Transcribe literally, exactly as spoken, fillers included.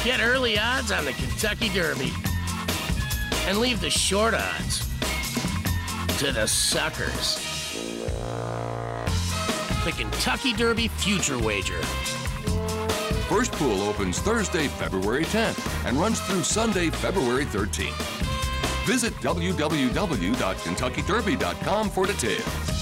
Get early odds on the Kentucky Derby. And leave the short odds to the suckers. The Kentucky Derby Future Wager. First pool opens Thursday, February tenth and runs through Sunday, February thirteenth. Visit w w w dot kentucky derby dot com for details.